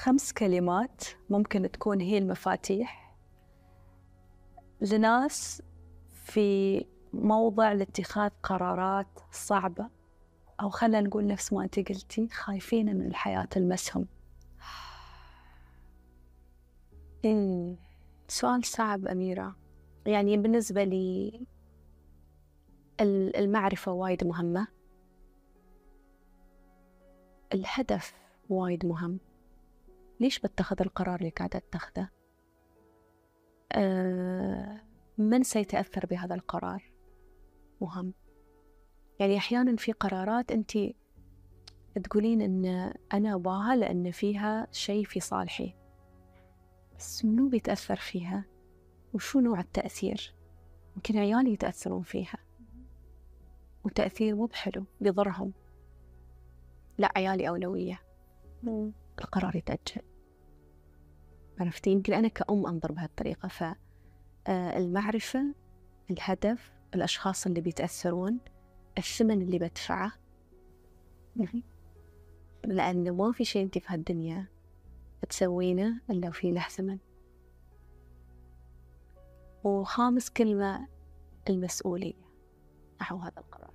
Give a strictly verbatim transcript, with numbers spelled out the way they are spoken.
خمس كلمات ممكن تكون هي المفاتيح لناس في موضع لاتخاذ قرارات صعبة، أو خلنا نقول نفس ما أنت قلتي، خايفين من الحياة تلمسهم. إمم، سؤال صعب أميرة. يعني بالنسبة لي ال المعرفة وايد مهمة، الهدف وايد مهم. ليش باتخذ القرار اللي قاعدة أتخذه؟ آآ، من سيتأثر بهذا القرار مهم. يعني أحيانًا في قرارات أنتِ تقولين إن أنا أبغاها لأن فيها شيء في صالحي، بس منو بيتأثر فيها؟ وشو نوع التأثير؟ يمكن عيالي يتأثرون فيها وتأثير مو بحلو بيضرهم. لا، عيالي أولوية. مم. القرار يتأجل. عرفتي؟ يمكن أنا كأم أنظر بهالطريقة. فالمعرفة، الهدف، الأشخاص اللي بيتأثرون، الثمن اللي بدفعه، لأن ما في شيء أنت في هالدنيا تسوينه إلا وفي له ثمن. وخامس كلمة، المسؤولية نحو هذا القرار.